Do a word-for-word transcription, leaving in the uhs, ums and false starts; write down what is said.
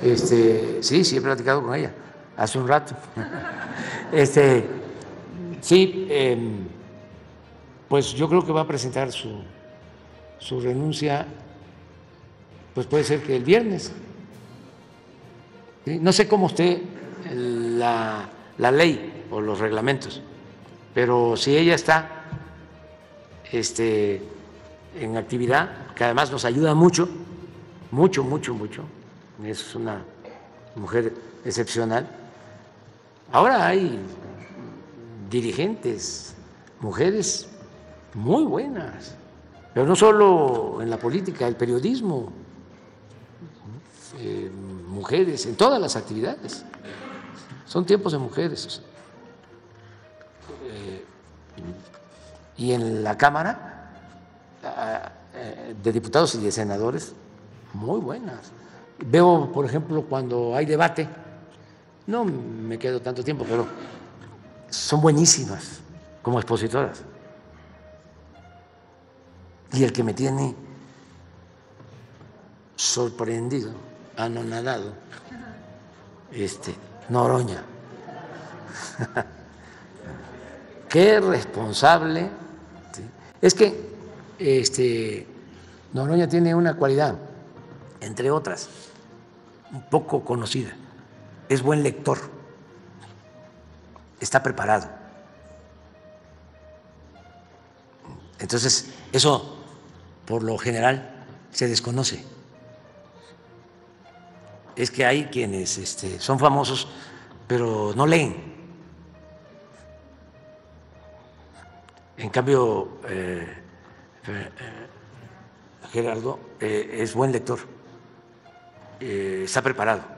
Este, sí, sí he platicado con ella hace un rato. Este, sí, eh, pues yo creo que va a presentar su, su renuncia, pues puede ser que el viernes. ¿Sí? No sé cómo esté la, la ley o los reglamentos, pero si ella está este, en actividad, que además nos ayuda mucho, mucho, mucho, mucho, es una mujer excepcional. Ahora hay dirigentes, mujeres muy buenas, pero no solo en la política, el periodismo, eh, mujeres en todas las actividades. Son tiempos de mujeres. Eh, y en la Cámara eh, de Diputados y de Senadores, muy buenas. Veo, por ejemplo, cuando hay debate, no me quedo tanto tiempo, pero son buenísimas como expositoras. Y el que me tiene sorprendido, anonadado, este, Noroña. Qué responsable. ¿Sí? Es que este, Noroña tiene una cualidad, entre otras, un poco conocida, es buen lector, está preparado. Entonces, eso por lo general se desconoce. Es que hay quienes este, son famosos, pero no leen. En cambio, eh, eh, Gerardo eh, es buen lector, eh, está preparado.